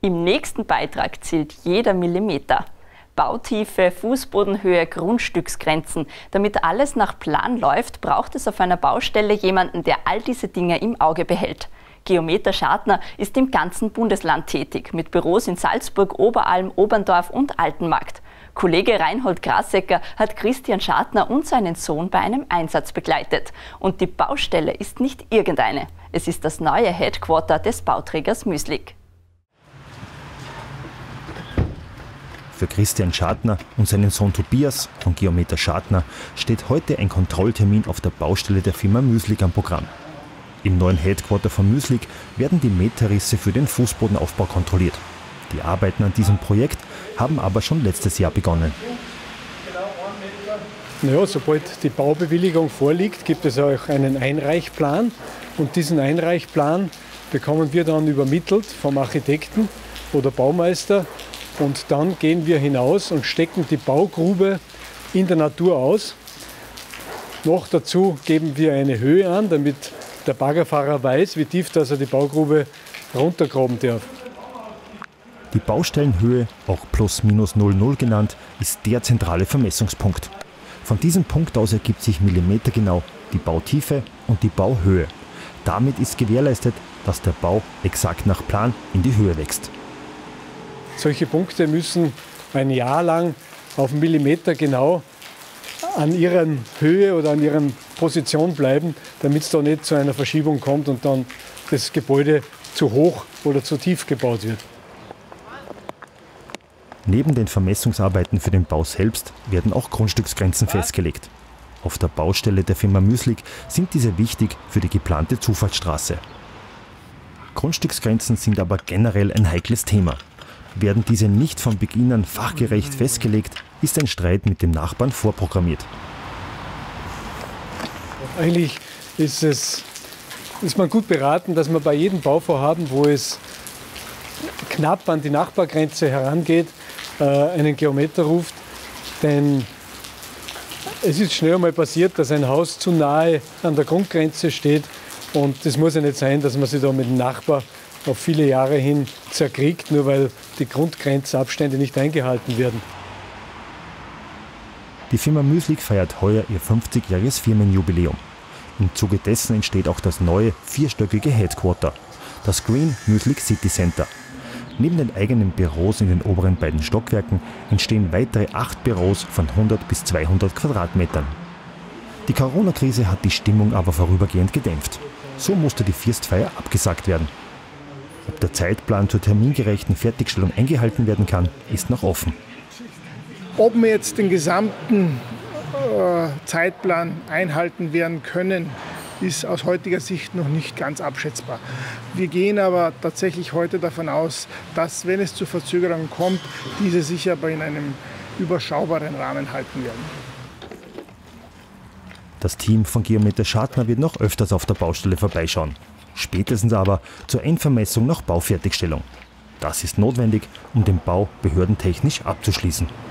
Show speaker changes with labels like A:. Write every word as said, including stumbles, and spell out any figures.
A: Im nächsten Beitrag zählt jeder Millimeter. Bautiefe, Fußbodenhöhe, Grundstücksgrenzen. Damit alles nach Plan läuft, braucht es auf einer Baustelle jemanden, der all diese Dinge im Auge behält. Geometer Schartner ist im ganzen Bundesland tätig, mit Büros in Salzburg, Oberalm, Oberndorf und Altenmarkt. Kollege Reinhold Grasecker hat Christian Schartner und seinen Sohn bei einem Einsatz begleitet. Und die Baustelle ist nicht irgendeine. Es ist das neue Headquarter des Bauträgers Müßlig.
B: Für Christian Schartner und seinen Sohn Tobias von Geometer Schartner steht heute ein Kontrolltermin auf der Baustelle der Firma Müßlig am Programm. Im neuen Headquarter von Müßlig werden die Meterrisse für den Fußbodenaufbau kontrolliert. Die Arbeiten an diesem Projekt haben aber schon letztes Jahr begonnen.
C: Ja, sobald die Baubewilligung vorliegt, gibt es auch einen Einreichplan. Und diesen Einreichplan bekommen wir dann übermittelt vom Architekten oder Baumeister. Und dann gehen wir hinaus und stecken die Baugrube in der Natur aus. Noch dazu geben wir eine Höhe an, damit der Baggerfahrer weiß, wie tief dass er die Baugrube runtergraben darf.
B: Die Baustellenhöhe, auch plus minus null null genannt, ist der zentrale Vermessungspunkt. Von diesem Punkt aus ergibt sich millimetergenau die Bautiefe und die Bauhöhe. Damit ist gewährleistet, dass der Bau exakt nach Plan in die Höhe wächst.
C: Solche Punkte müssen ein Jahr lang auf Millimeter genau an ihrer Höhe oder an ihrer Position bleiben, damit es da nicht zu einer Verschiebung kommt und dann das Gebäude zu hoch oder zu tief gebaut wird.
B: Neben den Vermessungsarbeiten für den Bau selbst werden auch Grundstücksgrenzen festgelegt. Auf der Baustelle der Firma Müßlig sind diese wichtig für die geplante Zufahrtsstraße. Grundstücksgrenzen sind aber generell ein heikles Thema. Werden diese nicht von Beginn an fachgerecht festgelegt, ist ein Streit mit dem Nachbarn vorprogrammiert.
C: Eigentlich ist, es, ist man gut beraten, dass man bei jedem Bauvorhaben, wo es knapp an die Nachbargrenze herangeht, einen Geometer ruft. Denn es ist schnell einmal passiert, dass ein Haus zu nahe an der Grundgrenze steht. Und es muss ja nicht sein, dass man sich da mit dem Nachbar auf viele Jahre hin zerkriegt, nur weil die Grundgrenzabstände nicht eingehalten werden.
B: Die Firma Müßlig feiert heuer ihr fünfzigjähriges Firmenjubiläum. Im Zuge dessen entsteht auch das neue vierstöckige Headquarter, das Green Müßlig City Center. Neben den eigenen Büros in den oberen beiden Stockwerken entstehen weitere acht Büros von hundert bis zweihundert Quadratmetern. Die Corona-Krise hat die Stimmung aber vorübergehend gedämpft. So musste die Firstfeier abgesagt werden. Ob der Zeitplan zur termingerechten Fertigstellung eingehalten werden kann, ist noch offen.
D: Ob wir jetzt den gesamten äh, Zeitplan einhalten werden können, ist aus heutiger Sicht noch nicht ganz abschätzbar. Wir gehen aber tatsächlich heute davon aus, dass, wenn es zu Verzögerungen kommt, diese sich aber in einem überschaubaren Rahmen halten werden.
B: Das Team von Geometer Schartner wird noch öfters auf der Baustelle vorbeischauen. Spätestens aber zur Endvermessung nach Baufertigstellung. Das ist notwendig, um den Bau behördentechnisch abzuschließen.